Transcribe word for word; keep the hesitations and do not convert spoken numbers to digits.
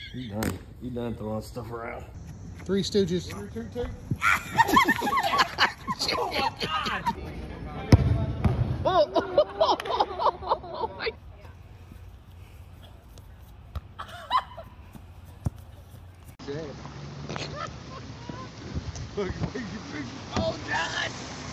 You done. You done throwing stuff around. Three Stooges. Two, two, two. Oh my God! Oh, oh, oh my. Look, look, you big. Oh God!